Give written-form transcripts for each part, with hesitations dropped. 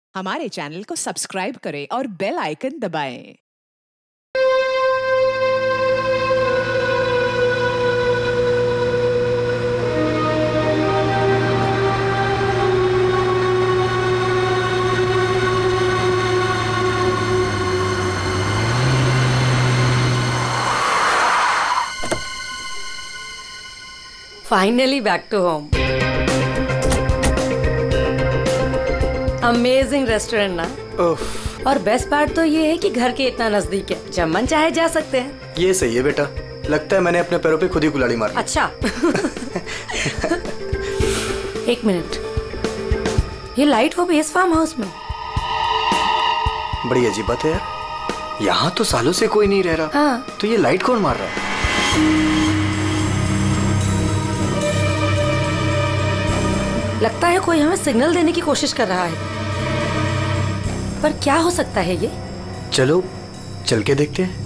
हमारे चैनल को सब्सक्राइब करें और बेल आइकन दबाएं। Finally back to home. Amazing restaurant ना। और बेस्ट पार्ट तो ये है कि घर के इतना नजदीक है, जब मन चाहे जा सकते हैं। ये सही है बेटा, लगता है मैंने अपने पैरों पे खुद ही कुल्हाड़ी मारी। अच्छा एक मिनट, ये लाइट वो भी इस फार्म हाउस में? बड़ी अजीब बात है यार, यहाँ तो सालों से कोई नहीं रह रहा। हाँ। तो ये लाइट कौन मार रहा है? लगता है कोई हमें सिग्नल देने की कोशिश कर रहा है, पर क्या हो सकता है ये? चलो चल के देखते हैं।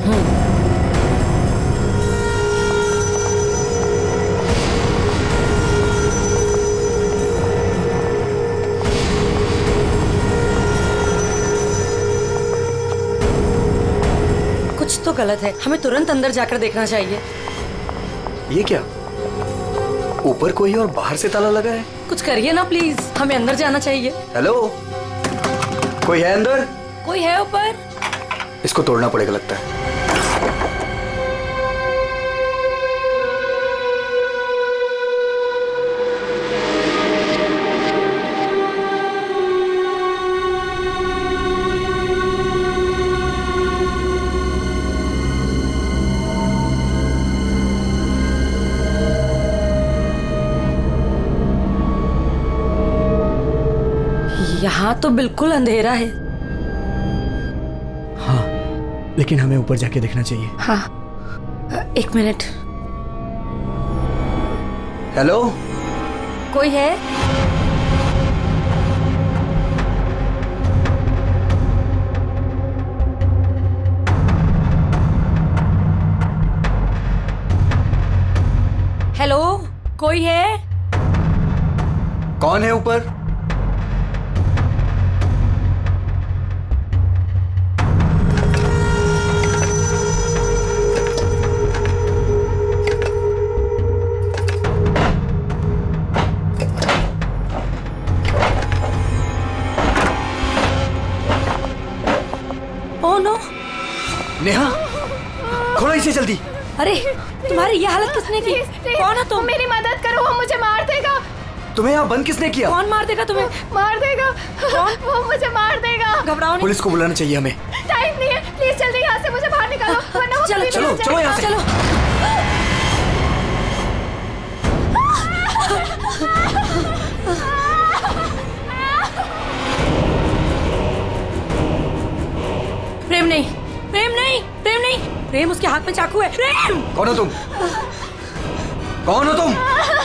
कुछ तो गलत है, हमें तुरंत अंदर जाकर देखना चाहिए। ये क्या, ऊपर कोई और बाहर से ताला लगा है? कुछ करिए ना प्लीज, हमें अंदर जाना चाहिए। हेलो, कोई है अंदर? कोई है ऊपर? इसको तोड़ना पड़ेगा लगता है। यहाँ तो बिल्कुल अंधेरा है। हाँ, लेकिन हमें ऊपर जाके देखना चाहिए। हाँ, एक मिनट। हेलो, कोई है? हेलो, कोई है? कौन है ऊपर? नेहा, खोलो इसे जल्दी। अरे तुम्हारी ये हालत किसने की? कौन हो तुम? मेरी मदद करो, वो मुझे मार देगा। तुम्हें यहाँ बंद किसने किया? कौन मार देगा तुम्हें? मार देगा। कौन? वो मुझे मार देगा। घबराओ नहीं। पुलिस को बुलाना चाहिए हमें। टाइम नहीं है, प्लीज जल्दी यहाँ से मुझे बाहर निकालो, वरना वो चलो चलो चलो यहाँ से। चलो। प्रेम नहीं, प्रेम नहीं, प्रेम नहीं, प्रेम उसके हाथ में चाकू है। प्रेम! कौन हो तुम? कौन हो तुम?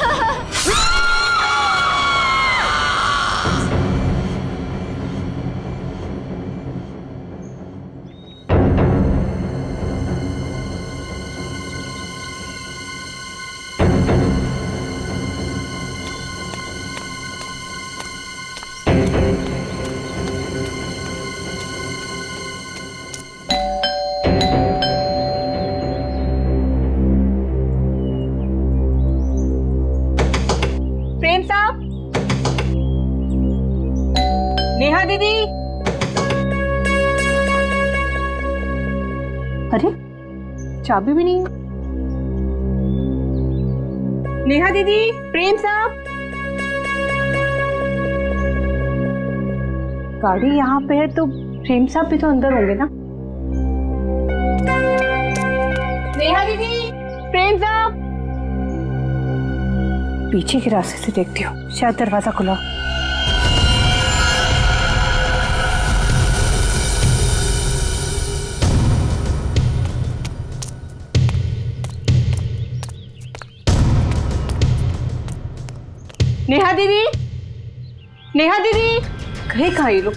नेहा दीदी, अरे चाबी भी नहीं। नेहा दीदी, प्रेम साहब, गाड़ी यहाँ पे है तो प्रेम साहब भी तो अंदर होंगे ना। नेहा दीदी, प्रेम साहब, पीछे के रास्ते से देखती हूँ, शायद दरवाजा खुला। नेहा दीदी, नेहा दीदी, कहीं कहाँ ये लोग?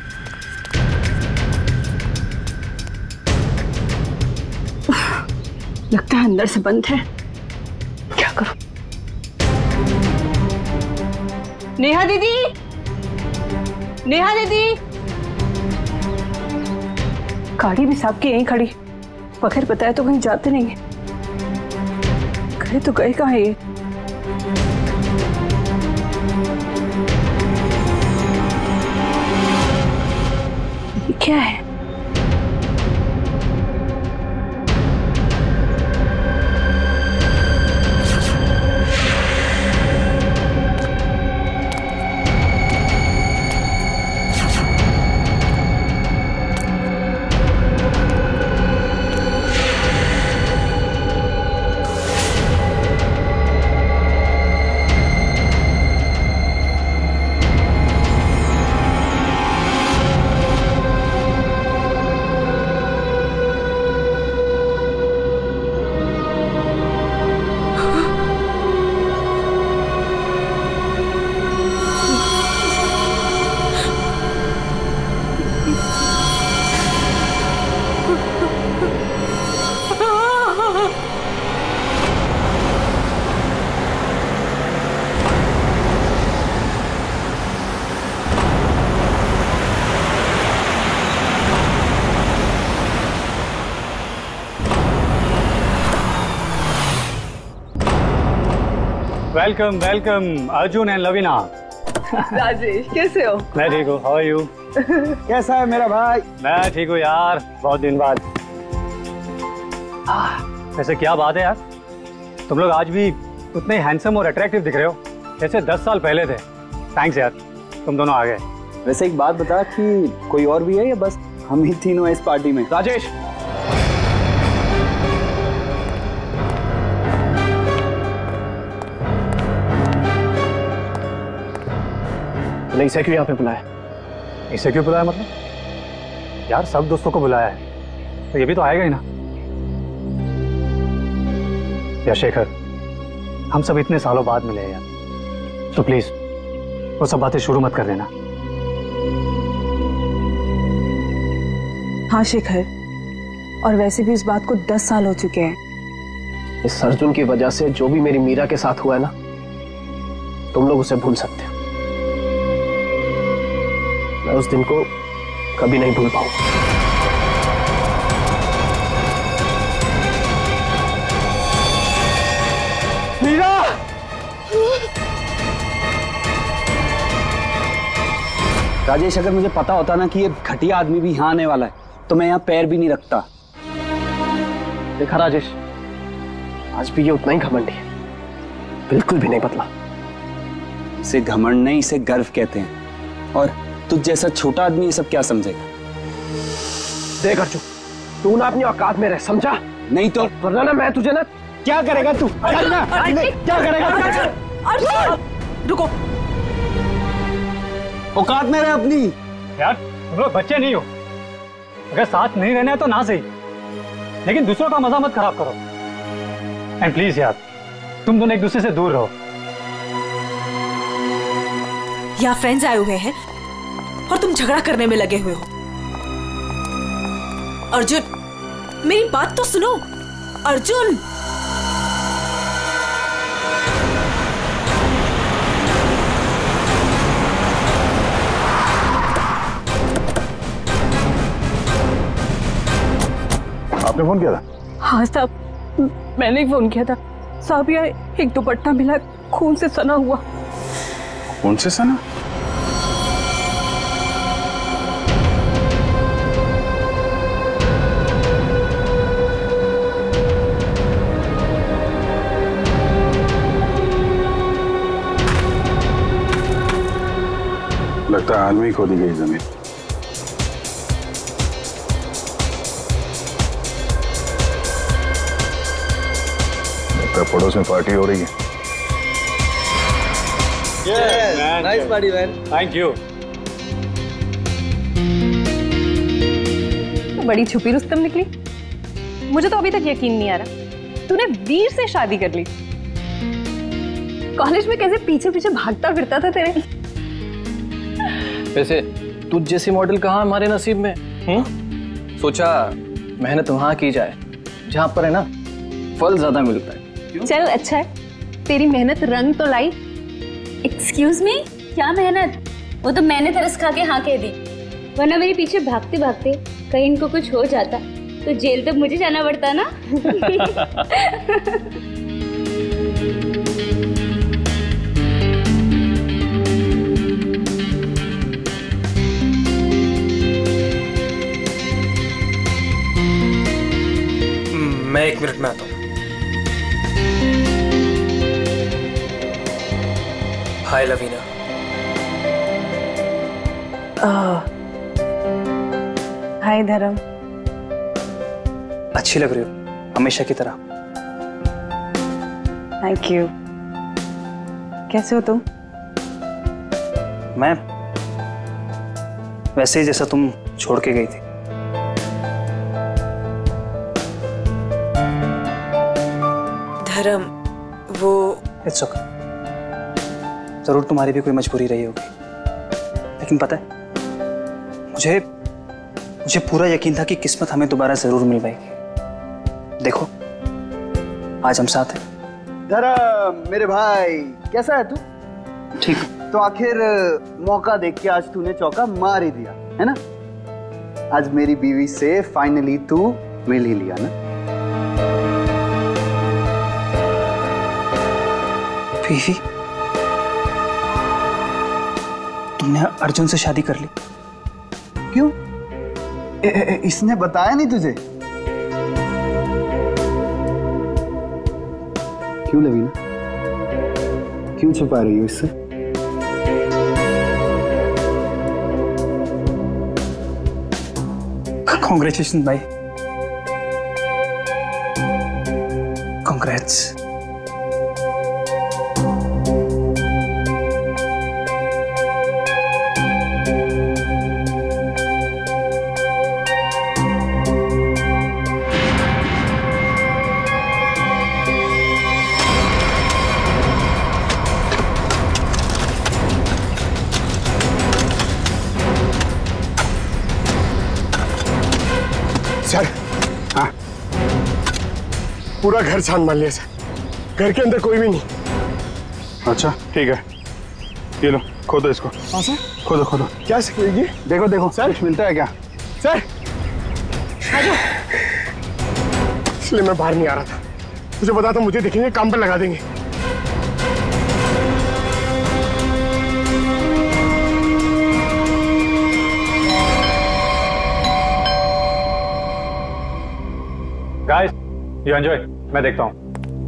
लगता है अंदर से बंद है, क्या करूं? नेहा दीदी, नेहा दीदी, गाड़ी भी साहब की यहीं खड़ी, बगैर बताए तो कहीं जाते नहीं है। गए तो गए कहाँ ये? क्या है? Welcome welcome Arjun and Lavina. Rajesh कैसे हो? मैं ठीक हूँ, हाउ आर यू? कैसा है मेरा भाई? मैं ठीक हूँ यार, बहुत दिन बाद। वैसे क्या बात है यार, तुम लोग आज भी उतने हैंडसम और अट्रैक्टिव दिख रहे हो जैसे 10 साल पहले थे। थैंक्स यार, तुम दोनों आ गए। वैसे एक बात बता कि कोई और भी है या बस हम ही तीनों इस पार्टी में? राजेश, इसे क्यों यहाँ पे बुलाया? इसे क्यों बुलाया मतलब? यार सब दोस्तों को बुलाया है तो ये भी तो आएगा ही ना। या शेखर, हम सब इतने सालों बाद मिले हैं यार, तो प्लीज वो सब बातें शुरू मत कर देना। हाँ शेखर, और वैसे भी इस बात को 10 साल हो चुके हैं। इस अर्जुन की वजह से जो भी मेरी मीरा के साथ हुआ है ना, तुम लोग उसे भूल सकते हो। मैं उस दिन को कभी नहीं भूल पाऊंगा। मीरा! राजेश, अगर मुझे पता होता ना कि ये घटिया आदमी भी यहाँ आने वाला है तो मैं यहाँ पैर भी नहीं रखता। देखा राजेश, आज भी ये उतना ही घमंडी है, बिल्कुल भी नहीं बदला। इसे घमंड नहीं, इसे गर्व कहते हैं। और तुझ जैसा छोटा आदमी ये सब क्या समझेगा? देख अर्जुन, तू ना अपनी औकात में रह, समझा? नहीं तो वरना ना मैं तुझे ना। क्या करेगा तू? क्या करेगा? रुको, औकात में रह अपनी। यार तुम लोग बच्चे नहीं हो, अगर साथ नहीं रहना है तो ना सही, लेकिन दूसरों का मजा मत खराब करो। एंड प्लीज यार, तुम दोनों एक दूसरे से दूर रहो। यहाँ फ्रेंड्स आए हुए हैं और तुम झगड़ा करने में लगे हुए हो। अर्जुन, मेरी बात तो सुनो। अर्जुन, आपने फोन किया था? हाँ साहब, मैंने ही फोन किया था। साहब यार, एक दुपट्टा मिला, खून से सना हुआ। कौन से सना? लगता है हाल में ही खोदी गई जमीन। लगता है पड़ोस में पार्टी हो रही है। Nice party man. Thank you. तो बड़ी छुपी रुस्तम निकली। मुझे तो अभी तक यकीन नहीं आ रहा तूने वीर से शादी कर ली। कॉलेज में कैसे पीछे पीछे भागता फिरता था तेरे। वैसे तुझ जैसी मॉडल कहाँ हमारे नसीब में? सोचा मेहनत वहां की जाए जहां पर है ना फल ज्यादा मिलता है। चल अच्छा है, तेरी मेहनत रंग तो लाई। एक्सक्यूज मी, क्या मेहनत? वो तो मैंने तरस खा के हाँ कह दी, वरना मेरे पीछे भागते भागते कहीं इनको कुछ हो जाता तो जेल तक मुझे जाना पड़ता ना। मैं 1 मिनट में आता हूँ। हाय लवीना। हाय धर्म। अच्छी लग रही हो हमेशा की तरह। Thank you. कैसे हो तुम? मैं वैसे ही जैसा तुम छोड़ के गई थी। धर्म वो इट्स ओके। जरूर तुम्हारी भी कोई मजबूरी रही होगी, लेकिन पता है मुझे पूरा यकीन था कि किस्मत हमें दोबारा जरूर मिल पाएगी। देखो आज हम साथ हैं। धर्म मेरे भाई, कैसा है तू? ठीक। तो आखिर मौका देख के आज तूने चौका मार ही दिया है ना। आज मेरी बीवी से फाइनली तू मिल ही लिया ना। बीवी? तुमने अर्जुन से शादी कर ली? क्यों? इसने बताया नहीं तुझे? क्यों लवीना, क्यों छुपा रही हो इससे? कॉन्ग्रेचुलेशन भाई, कॉन्ग्रेट्स। सर, हाँ, पूरा घर छान मार लिया सर। घर के अंदर कोई भी नहीं। अच्छा ठीक है, ये लो खोदो इसको। हाँ सर। खोदो खोदो। क्या सर? ये देखो देखो सर, कुछ मिलता है क्या? सर इसलिए मैं बाहर नहीं आ रहा था। मुझे पता था मुझे देखेंगे काम पर लगा देंगे। गाइस यू एंजॉय, मैं देखता हूँ।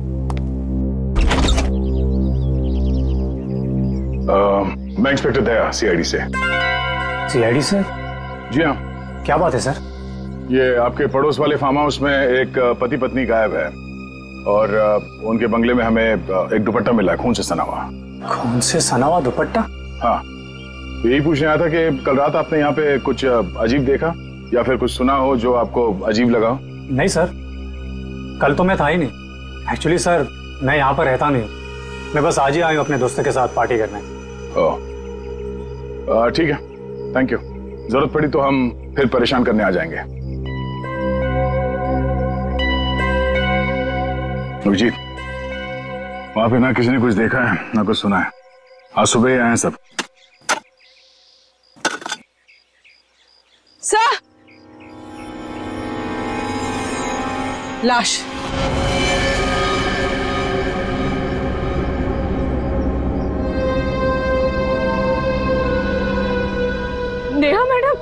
मैं इंस्पेक्टर दया, CID से। CID से? जी हाँ। क्या बात है सर? ये आपके पड़ोस वाले फार्म हाउस में एक पति पत्नी गायब है और उनके बंगले में हमें एक दुपट्टा मिला है खून से सना हुआ। खून से सना हुआ दुपट्टा? हाँ, तो यही पूछने आया था कि कल रात आपने यहाँ पे कुछ अजीब देखा या फिर कुछ सुना हो जो आपको अजीब लगा हो? नहीं सर, कल तो मैं था ही नहीं। एक्चुअली सर मैं यहाँ पर रहता नहीं, मैं बस आज ही आया हूँ अपने दोस्तों के साथ पार्टी करने। ओह ठीक है, थैंक यू। जरूरत पड़ी तो हम फिर परेशान करने आ जाएंगे। अभिजीत, वहां पे ना किसी ने कुछ देखा है ना कुछ सुना है। आज सुबह ही आए हैं सब। सर, लाश। नेहा मैडम।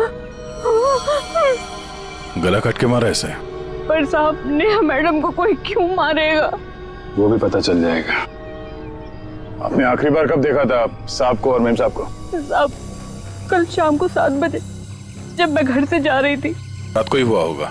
गला काट के मारा ऐसे? पर साहब, नेहा मैडम को कोई क्यों मारेगा? वो भी पता चल जाएगा। आपने आखिरी बार कब देखा था साहब को और मेम साहब को? साहब, कल शाम को 7 बजे जब मैं घर से जा रही थी। रात को ही हुआ होगा।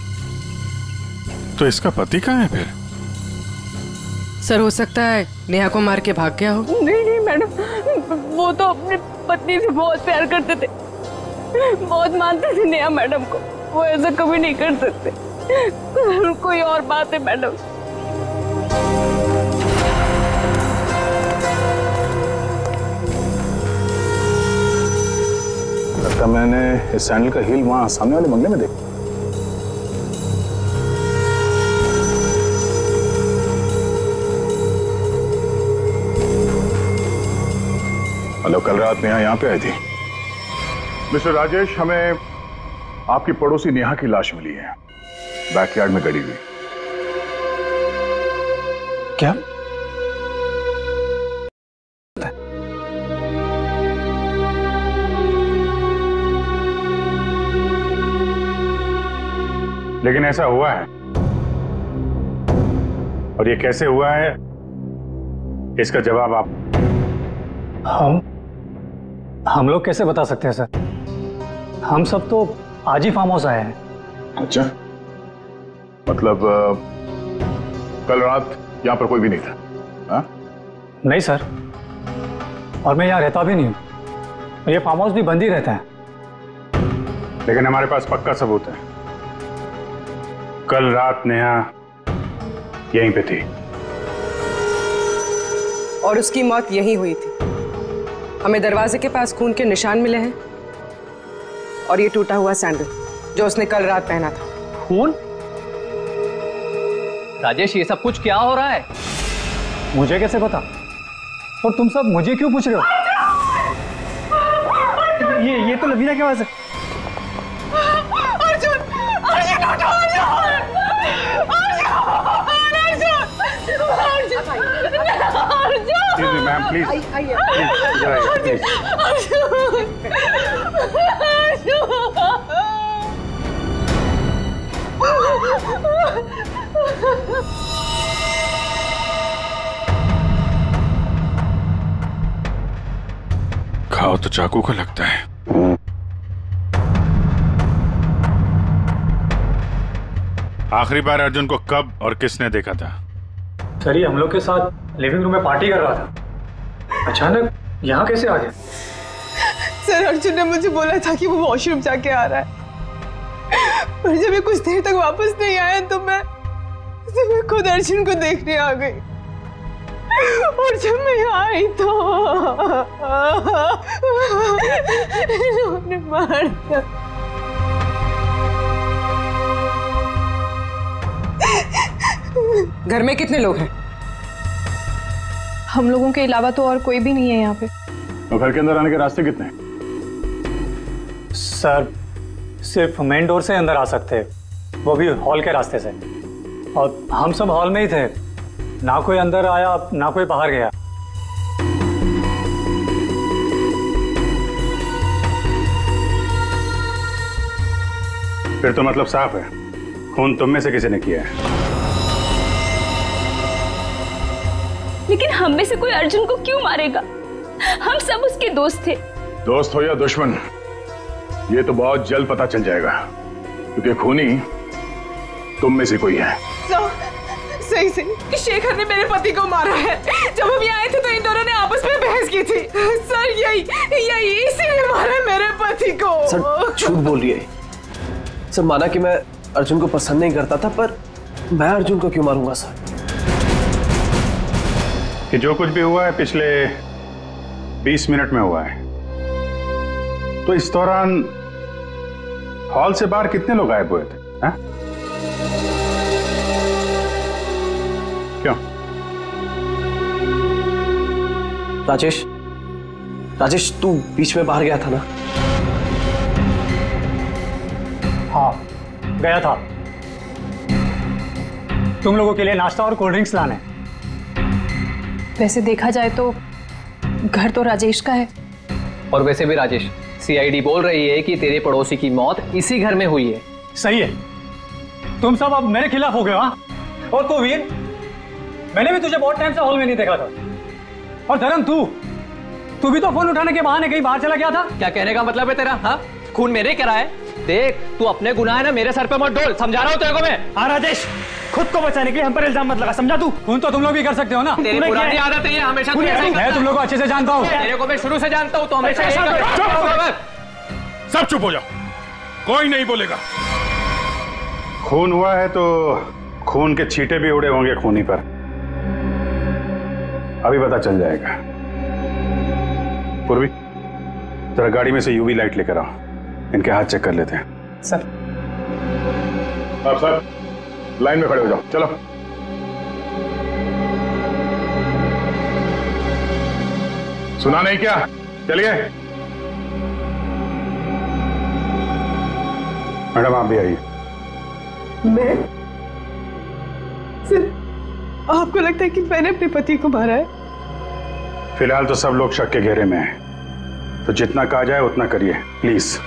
तो इसका पति कहाँ है फिर? सर, हो सकता है नेहा को मार के भाग गया हो। नहीं नहीं मैडम, वो तो अपनी पत्नी से बहुत प्यार करते थे, बहुत मानते थे नेहा मैडम को। वो ऐसा कभी नहीं कर सकते। कोई और बात है मैडम। लगता मैंने इस सैंडल का हील वहां सामने वाले बंगले में देखा। मतलब कल रात नेहा यहाँ पे आई थी? मिस्टर राजेश, हमें आपकी पड़ोसी नेहा की लाश मिली है, बैकयार्ड में गड़ी हुई। क्या? लेकिन ऐसा हुआ है, और ये कैसे हुआ है इसका जवाब आप। हम लोग कैसे बता सकते हैं सर? हम सब तो आज ही फार्म हाउस आए हैं। अच्छा, मतलब कल रात यहाँ पर कोई भी नहीं था? हा? नहीं सर, और मैं यहाँ रहता भी नहीं हूँ। ये फार्म हाउस भी बंद ही रहता है। लेकिन हमारे पास पक्का सबूत है, कल रात नेहा यहीं पे थी और उसकी मौत यहीं हुई थी। हमें दरवाजे के पास खून के निशान मिले हैं और ये टूटा हुआ सैंडल जो उसने कल रात पहना था। खून? राजेश, ये सब कुछ क्या हो रहा है? मुझे कैसे पता? और तुम सब मुझे क्यों पूछ रहे हो? ये तो लवीना की आवाज है। अर्जुन, अर्जुन उठो, अर्जुन, मैम प्लीज, खाओ तो चाकू को लगता है। आखिरी बार अर्जुन को कब और किसने देखा था? सर, ये हम लोग के साथ लिविंग रूम में पार्टी कर रहा था, अचानक यहाँ कैसे आ गया? सर, अर्जुन ने मुझे बोला था कि वो वॉशरूम जाके आ रहा है, पर जब ये कुछ देर तक वापस नहीं आया तो मैं खुद अर्जुन को देखने आ गई। और जब मैं यहाँ आई तो इन्होंने मार दिया। घर में कितने लोग हैं? हम लोगों के अलावा तो और कोई भी नहीं है यहाँ पे। तो घर के अंदर आने के रास्ते कितने हैं? सर, सिर्फ मेन डोर से अंदर आ सकते हैं, वो भी हॉल के रास्ते से, और हम सब हॉल में ही थे। ना कोई अंदर आया ना कोई बाहर गया। फिर तो मतलब साफ है, खून तुम में से किसी ने किया है। लेकिन हम में से कोई अर्जुन को क्यों मारेगा? हम सब उसके दोस्त थे। दोस्त हो या दुश्मन, ये तो बहुत जल्द पता चल जाएगा, क्योंकि खूनी तुम में से कोई है। सही कि शेखर ने मेरे पति को मारा है। जब हम यहाँ आए थे तो इन दोनों ने आपस में बहस की थी। सर, यही इसीलिए मारा मेरे पति को। सर, झूठ बोल रही है। सर, माना कि मैं अर्जुन को पसंद नहीं करता था, पर मैं अर्जुन को क्यों मारूंगा सर? कि जो कुछ भी हुआ है पिछले 20 मिनट में हुआ है, तो इस दौरान हॉल से बाहर कितने लोग गायब हुए थे? हा? क्यों? राजेश, तू बीच में बाहर गया था ना? हाँ, गया था तुम लोगों के लिए नाश्ता और कोल्ड ड्रिंक्स लाने। वैसे देखा जाए तो घर तो राजेश का है। और वैसे भी राजेश, CID बोल रही है कि तेरे पड़ोसी की मौत इसी घर में हुई है। सही है, तुम सब अब मेरे खिलाफ हो गए। हाँ, और तो वीर, मैंने भी तुझे बहुत टाइम से हॉल में नहीं देखा था। और धर्म, तू भी तो फोन उठाने के बहाने कहीं बाहर चला गया था। क्या कहने का मतलब है तेरा? हाँ, खून मेरे करा है। देख, तू अपने गुनाह है ना मेरे सर पे मत डोल, समझा रहा हूँ तेरे को मैं। हाँ राजेश, खुद को बचाने के लिए हम पर इल्जाम मत लगा, समझा तू? खून तो तुम लोग भी कर सकते हो ना। तेरी पुरानी आदत है, हमेशा तू ऐसा ही करता है। मैं तुम लोग को अच्छे से जानता हूँ। तेरे को मैं शुरू से जानता हूँ, तो हमेशा ऐसा करता। सब चुप हो जाओ, कोई नहीं बोलेगा। खून हुआ है तो खून के छींटे भी उड़े होंगे खूनी पर, अभी पता चल जाएगा। पूर्वी, जरा गाड़ी में से UV लाइट लेकर आओ, इनके हाथ चेक कर लेते हैं। सर। आप सर लाइन में खड़े हो जाओ, चलो। सुना नहीं क्या? चलिए मैडम, आप भी आइए। मैं? सिर्फ आपको लगता है कि मैंने अपने पति को मारा है? फिलहाल तो सब लोग शक के घेरे में हैं, तो जितना कहा जाए उतना करिए प्लीज।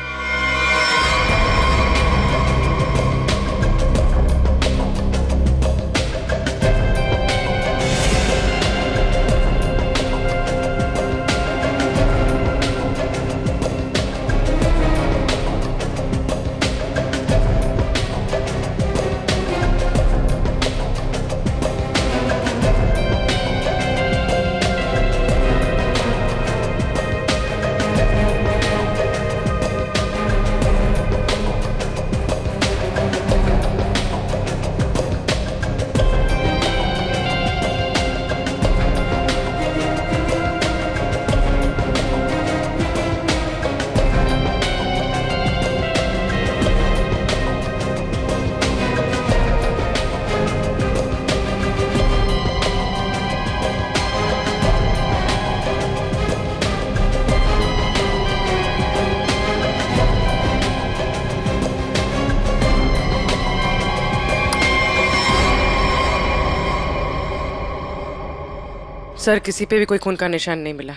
सर, किसी पे भी कोई खून का निशान नहीं मिला।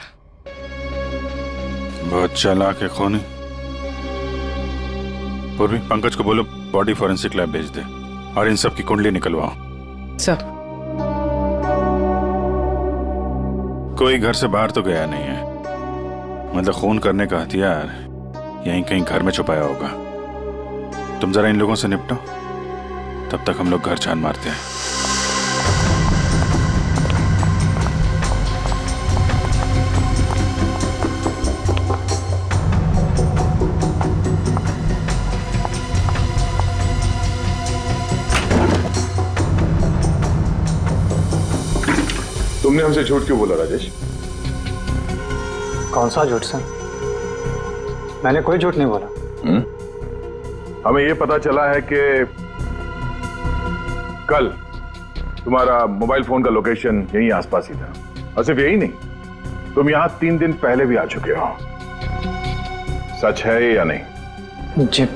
बहुत चालाक है खूनी। पूर्वी, पंकज को बोलो बॉडी फॉरेंसिक लैब भेज दे और इन सब की कुंडली निकलवाओ। सर। कोई घर से बाहर तो गया नहीं है, मतलब खून करने का हथियार यहीं कहीं घर में छुपाया होगा। तुम जरा इन लोगों से निपटो, तब तक हम लोग घर छान मारते हैं। तुमने हमसे झूठ क्यों बोला राजेश? कौन सा झूठ सर? मैंने कोई झूठ नहीं बोला। हमें यह पता चला है कि कल तुम्हारा मोबाइल फोन का लोकेशन यहीं आसपास ही था, और सिर्फ यही नहीं, तुम यहां 3 दिन पहले भी आ चुके हो। सच है या नहीं? जी,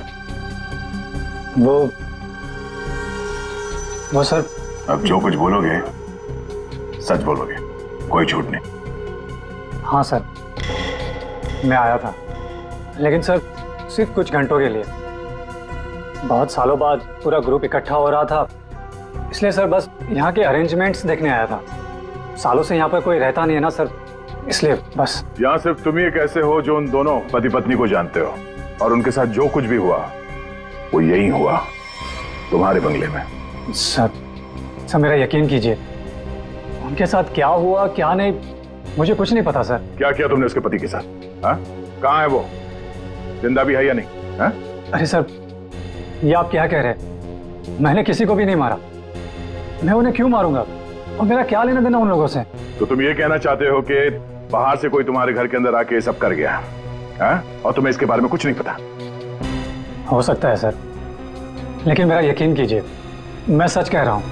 वो सर। अब जो कुछ बोलोगे सच बोलोगे, कोई झूठ नहीं। हाँ सर, मैं आया था, लेकिन सर सिर्फ कुछ घंटों के लिए। बहुत सालों बाद पूरा ग्रुप इकट्ठा हो रहा था, इसलिए सर बस यहाँ के अरेंजमेंट्स देखने आया था। सालों से यहाँ पर कोई रहता नहीं है ना सर, इसलिए बस। यहाँ सिर्फ तुम ही कैसे हो जो उन दोनों पति पत्नी को जानते हो, और उनके साथ जो कुछ भी हुआ वो यही हुआ, तुम्हारे बंगले में। सर मेरा यकीन कीजिए, उनके साथ क्या हुआ क्या नहीं मुझे कुछ नहीं पता सर। क्या किया तुमने उसके पति के साथ? कहाँ है वो? जिंदा भी है या नहीं? हा? अरे सर, ये आप क्या कह रहे हैं? मैंने किसी को भी नहीं मारा। मैं उन्हें क्यों मारूंगा, और मेरा क्या लेना देना उन लोगों से? तो तुम ये कहना चाहते हो कि बाहर से कोई तुम्हारे घर के अंदर आके ये सब कर गया, और तुम्हें इसके बारे में कुछ नहीं पता? हो सकता है सर, लेकिन मेरा यकीन कीजिए, मैं सच कह रहा हूं।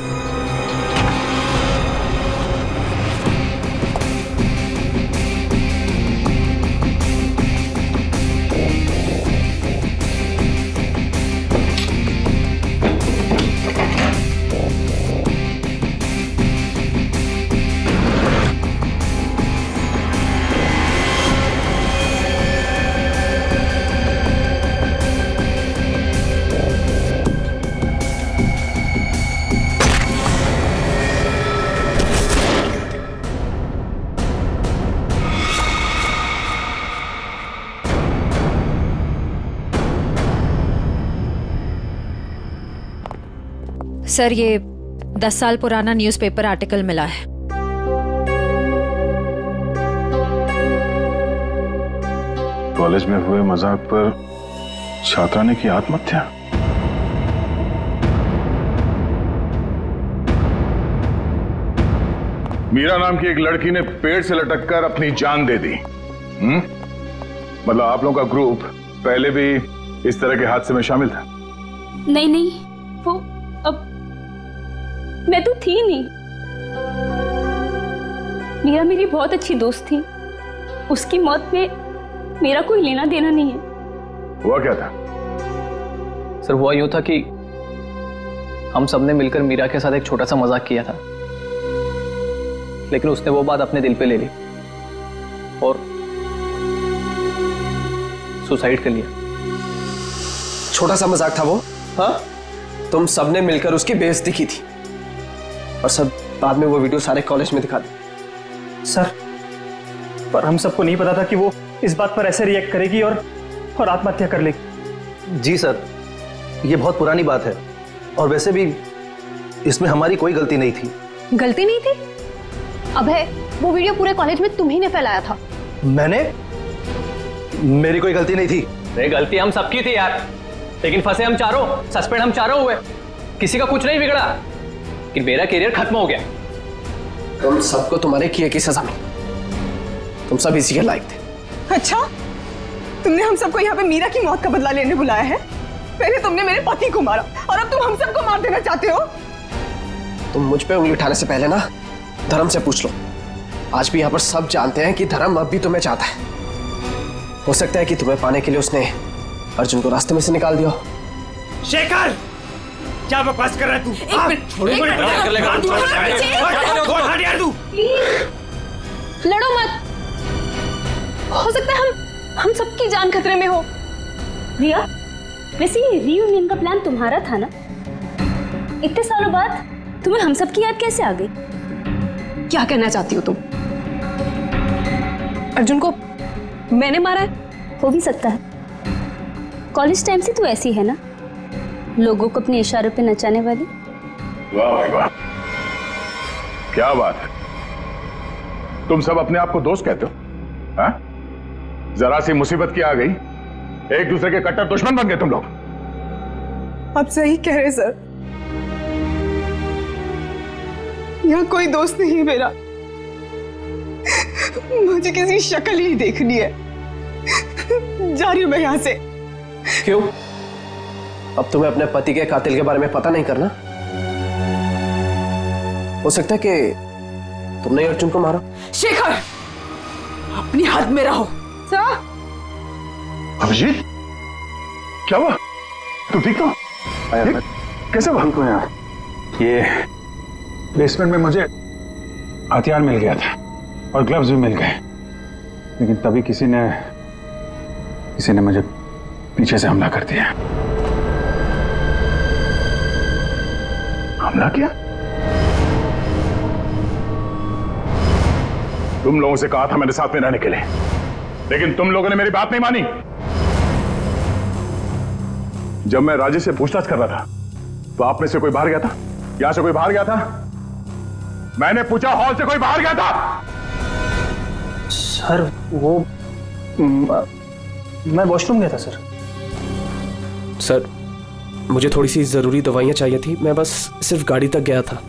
सर, ये 10 साल पुराना न्यूज़पेपर आर्टिकल मिला है। कॉलेज में हुए मजाक पर छात्रा ने की आत्महत्या। मीरा नाम की एक लड़की ने पेड़ से लटककर अपनी जान दे दी। मतलब आप लोगों का ग्रुप पहले भी इस तरह के हादसे में शामिल था? नहीं, वो अब मैं तो थी नहीं। मीरा मेरी बहुत अच्छी दोस्त थी, उसकी मौत में मेरा कोई लेना देना नहीं है। हुआ क्या था? सर हुआ यूं था कि हम सबने मिलकर मीरा के साथ एक छोटा सा मजाक किया था, लेकिन उसने वो बात अपने दिल पे ले ली और सुसाइड कर लिया। छोटा सा मजाक था वो? हाँ, तुम सबने मिलकर उसकी बेइज्जती की थी और सब बाद में वो वीडियो सारे कॉलेज में दिखा दी। सर, पर हम सबको नहीं पता था कि वो इस बात पर ऐसे रिएक्ट करेगी और आत्महत्या कर लेगी। जी सर, ये बहुत पुरानी बात है और वैसे भी इसमें हमारी कोई गलती नहीं थी। गलती नहीं थी? अबे, वो वीडियो पूरे कॉलेज में तुम ही ने फैलाया था। मैंने? मेरी कोई गलती नहीं थी। अरे गलती हम सबकी थी यार, लेकिन फंसे हम चारों, सस्पेंड हम चारों हुए। किसी का कुछ नहीं बिगड़ा, लेकिन मेरा करियर खत्म हो गया। तुम सबको तुम्हारे किए की सजा मिली। तुम सब इसी के लायक थे। अच्छा, तुमने हम सबको यहाँ पे मीरा की मौत का बदला लेने बुलाया है? पहले तुमने मेरे पति को मारा और अब तुम हम सबको मार देना चाहते हो? तुम मुझ पे उंगली उठाने से पहले ना धर्म से पूछ लो। आज भी यहाँ पर सब जानते हैं कि धर्म अब भी तुम्हें चाहता है। हो सकता है कि तुम्हें पाने के लिए उसने अर्जुन को रास्ते में से निकाल दिया। शेखर, क्या बकवास कर रहा है तू? लड़ो मत। हो सकता है हम सबकी जान खतरे में हो। रिया, वैसे ये रीयूनियन का प्लान तुम्हारा था ना? इतने सालों बाद तुम्हें हम सब की याद कैसे आ गई? क्या कहना चाहती हो तुम? अर्जुन को मैंने मारा है? हो भी सकता है। कॉलेज टाइम से तू ऐसी है ना, लोगों को अपने इशारों पे नचाने वाली। वाह भाई वाह, क्या बात है। तुम सब अपने आप को दोस्त कहते हो? हाँ? जरा सी मुसीबत की आ गई, एक दूसरे के कट्टर दुश्मन बन गए तुम लोग। आप सही कह रहे सर, यहाँ कोई दोस्त नहीं है मेरा। मुझे किसी शक्ल ही देखनी है। जा रही हूं मैं यहाँ से। क्यों? अब तुम्हें अपने पति के कातिल के बारे में पता नहीं करना? हो सकता है कि तुमने अर्जुन को मारा। शेखर, अपनी हद में रहो। सर, अभिजीत, क्या हुआ? तुम ठीक हो? कैसे हुआ? ठीक हो यार। ये बेसमेंट में मुझे हथियार मिल गया था और ग्लव्स भी मिल गए, लेकिन तभी किसी ने मुझे पीछे से हमला कर दिया। हमला किया? तुम लोगों से कहा था मेरे साथ में रहने के लिए, लेकिन तुम लोगों ने मेरी बात नहीं मानी। जब मैं राजेश से पूछताछ कर रहा था तो आप में से कोई बाहर गया था? यहां से कोई बाहर गया था? मैंने पूछा, हॉल से कोई बाहर गया था? सर वो मैं वॉशरूम गया था सर। सर, मुझे थोड़ी सी जरूरी दवाइयां चाहिए थी, मैं बस सिर्फ गाड़ी तक गया था।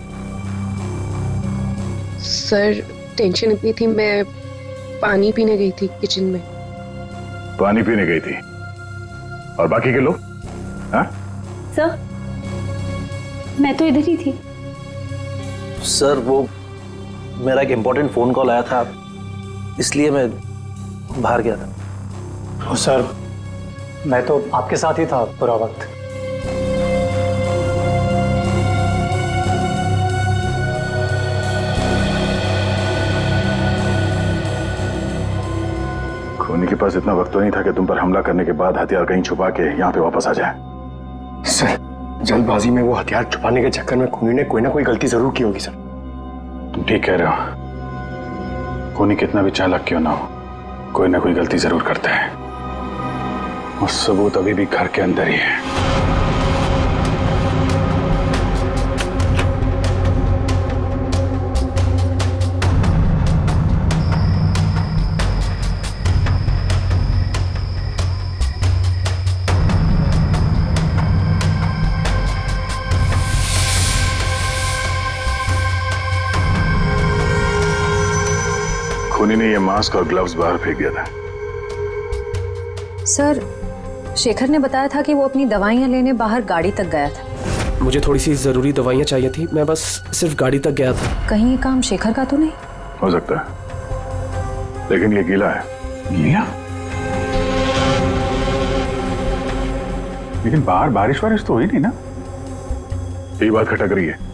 सर, टेंशन इतनी थी, मैं पानी पीने गई थी किचन में। पानी पीने गई थी? और बाकी के लोग? हाँ? सर, मैं तो इधर ही थी। सर, वो मेरा एक इंपॉर्टेंट फोन कॉल आया था, इसलिए मैं बाहर गया था। ओ सर, मैं तो आपके साथ ही था पूरा वक्त। खूनी के पास इतना वक्त तो नहीं था कि तुम पर हमला करने के बाद हथियार कहीं छुपा के यहाँ पे वापस आ जाए। सर, जल्दबाजी में वो हथियार छुपाने के चक्कर में खूनी ने कोई ना कोई गलती जरूर की होगी सर। तुम ठीक कह रहे हो। खूनी कितना भी चालाक क्यों ना हो, कोई ना कोई गलती जरूर करता है, और सबूत अभी भी घर के अंदर ही है। खूनी ने ये मास्क और ग्लव्स बाहर फेंक दिया था। सर, शेखर ने बताया था कि वो अपनी दवाइयां लेने बाहर गाड़ी तक गया था। मुझे थोड़ी सी जरूरी दवाइयां चाहिए थी, मैं बस सिर्फ गाड़ी तक गया था। कहीं ये काम शेखर का तो नहीं? हो सकता है, लेकिन ये गीला है। गीला? लेकिन बाहर बारिश वारिश तो हुई नहीं ना? यही बात खटक रही है।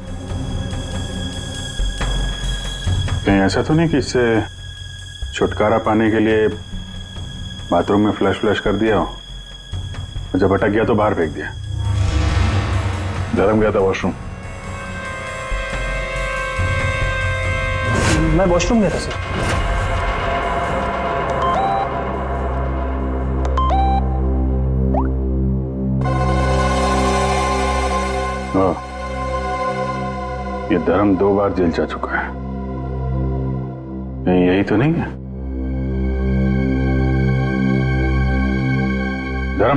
कहीं ऐसा तो नहीं कि इससे छुटकारा पाने के लिए बाथरूम में फ्लश कर दिया हो, जब अटक गया तो बाहर फेंक दिया? धर्म गया था वॉशरूम। मैं वॉशरूम गया था सर। ये धर्म 2 बार जेल जा चुका है, यही तो नहीं है? धर्म,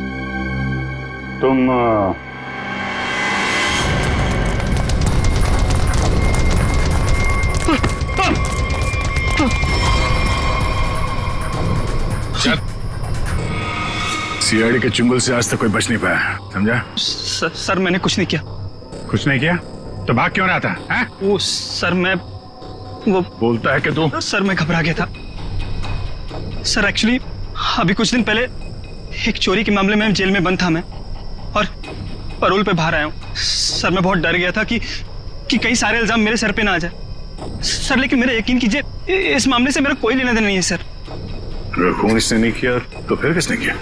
तुम सीआईडी के चुंगल से आज तक कोई बच नहीं पाया, समझा? सर मैंने कुछ नहीं किया। कुछ नहीं किया तो भाग क्यों रहा था? हैं? वो सर मैं वो बोलता है कि तू? सर मैं घबरा गया था सर। एक्चुअली अभी कुछ दिन पहले एक चोरी के मामले में जेल में बंद था मैं, और पैरोल पे बाहर आया हूँ सर। मैं बहुत डर गया था कि कई सारे इल्जाम मेरे सर पे ना आ जाए सर। लेकिन मेरा यकीन कीजिए, इस मामले से मेरा कोई लेना देना नहीं है सर। अगर खून इसने नहीं किया तो फिर किसने किया?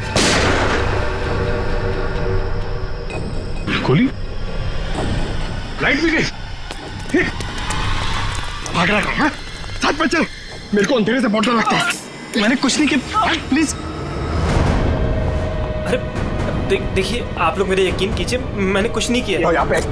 गोली? लाइट भी गई? भाग रहा है? साथ में चल, मेरे को अंधेरे से बहुत डर लगता है। मैंने कुछ नहीं किया, प्लीज। अरे देखिए, आप लोग मेरे यकीन कीजिए, मैंने कुछ नहीं किया। यहाँ पे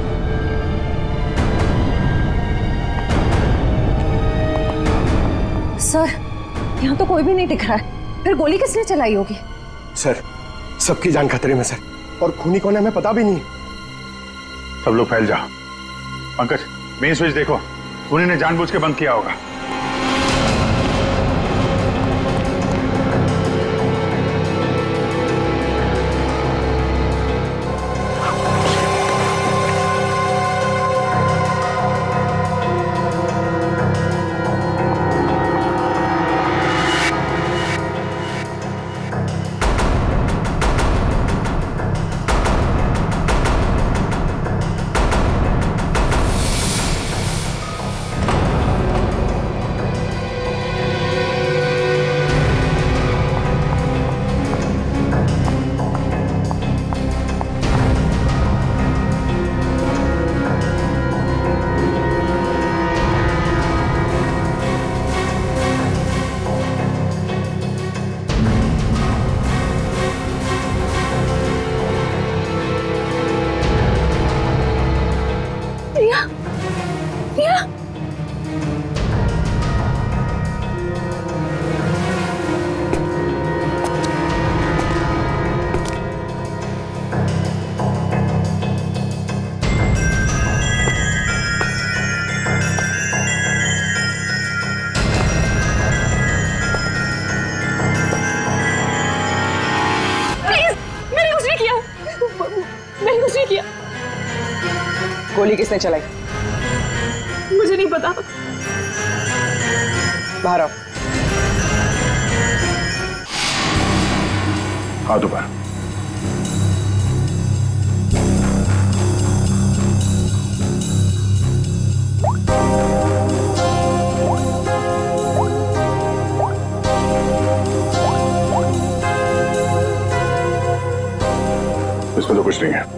सर, यहाँ तो कोई भी नहीं दिख रहा है, फिर गोली किसने चलाई होगी? सर, सबकी जान खतरे में सर, और खूनी कौन है हमें पता भी नहीं। सब लोग फैल जाओ। पंकज, मेन स्विच देखो, खूनी ने जानबूझ के बंद किया होगा। गोली किसने चलाई? मुझे नहीं पता। बाहर आओ। हाथ ऊपर। इसमें तो कुछ नहीं है।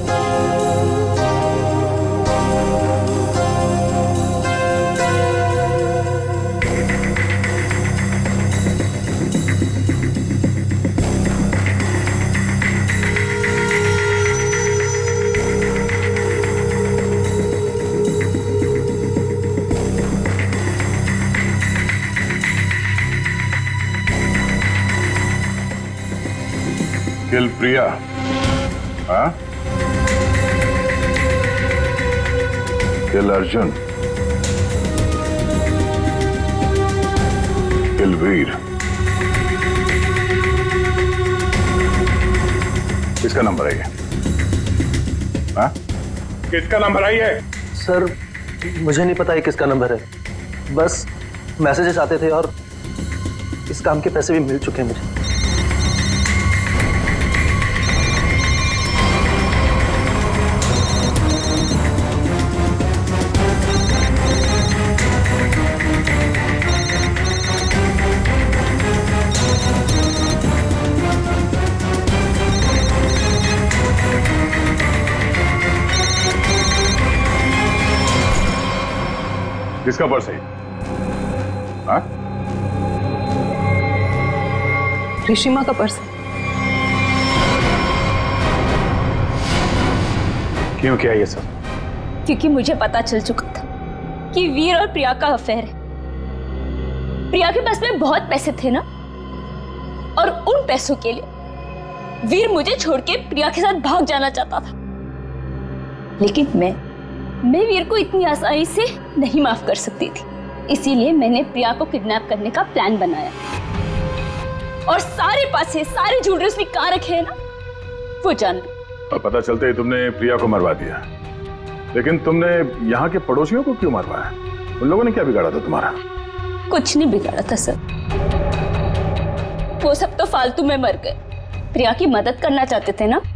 किल प्रिया, हाँ? किल अर्जुन, किल वीर। किसका नंबर है ये? हाँ? किसका नंबर है ये? सर, मुझे नहीं पता ये किसका नंबर है, बस मैसेजेस आते थे और इस काम के पैसे भी मिल चुके हैं मुझे। किसका पर्स है? हाँ? ऋषिमा का पर्स। क्यों किया ये सब? क्योंकि मुझे पता चल चुका था कि वीर और प्रिया का अफेयर है। प्रिया के पास में बहुत पैसे थे ना, और उन पैसों के लिए वीर मुझे छोड़ के प्रिया के साथ भाग जाना चाहता था। लेकिन मैं वीर को इतनी आसानी से नहीं माफ कर सकती थी, इसीलिए मैंने प्रिया को किडनैप करने का प्लान बनाया। और सारे पैसे, सारे ज्वेलरी उसने कहाँ रखे हैं ना, वो जान लो। और पता चलते ही तुमने प्रिया को मरवा दिया, लेकिन तुमने यहाँ के पड़ोसियों को क्यों मरवाया? उन लोगों ने क्या बिगाड़ा था तुम्हारा? कुछ नहीं बिगाड़ा था सर, वो सब तो फालतू में मर गए। प्रिया की मदद करना चाहते थे ना।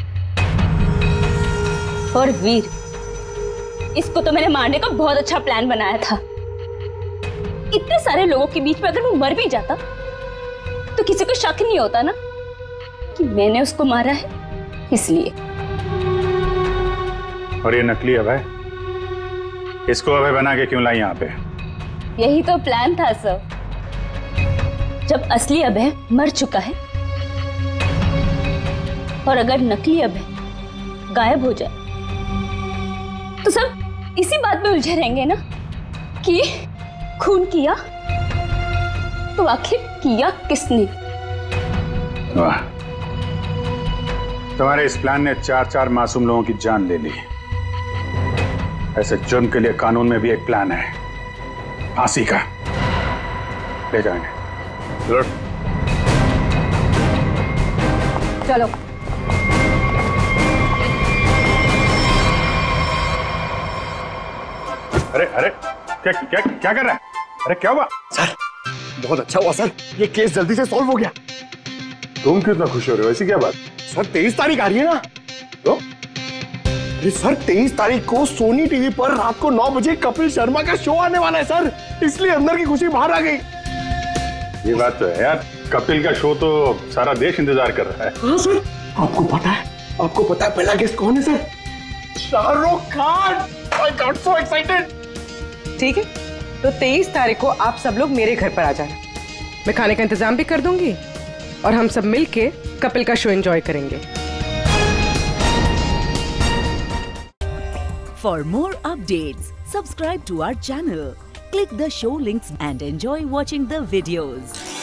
और वीर, इसको तो मैंने मारने का बहुत अच्छा प्लान बनाया था। इतने सारे लोगों के बीच में अगर वो मर भी जाता तो किसी को शक नहीं होता ना कि मैंने उसको मारा है, इसलिए। और ये नकली अभय, इसको अभय बना के क्यों लाई यहाँ पे? यही तो प्लान था सर। जब असली अभय मर चुका है और अगर नकली अभय गायब हो जाए तो सब इसी बात में उलझे रहेंगे ना कि खून किया तो आखिर किया किसने। वाह, तुम्हारे इस प्लान ने 4 मासूम लोगों की जान ले ली। ऐसे जुर्म के लिए कानून में भी एक प्लान है, फांसी का। ले जाएंगे। चलो। अरे अरे, क्या कर रहा है? अरे क्या हुआ? सर बहुत अच्छा हुआ सर, ये केस जल्दी से सॉल्व हो गया। तुम कितना खुश हो रहे हो? ऐसी क्या बात? सर 23 तारीख आ रही है ना। तो अरे सर 23 तारीख को सोनी टीवी पर रात को 9 बजे कपिल शर्मा का शो आने वाला है सर, इसलिए अंदर की खुशी बाहर आ गई। ये बात तो है यार, कपिल का शो तो सारा देश इंतजार कर रहा है। हाँ सर, आपको पता है पहला गेस्ट कौन है sir? Shahrukh Khan. I got so excited। ठीक है, तो 23 तारीख को आप सब लोग मेरे घर पर आ जाना। मैं खाने का इंतजाम भी कर दूंगी और हम सब मिलके कपिल का शो एंजॉय करेंगे। For more updates, subscribe to our channel, click the show links and enjoy watching the videos.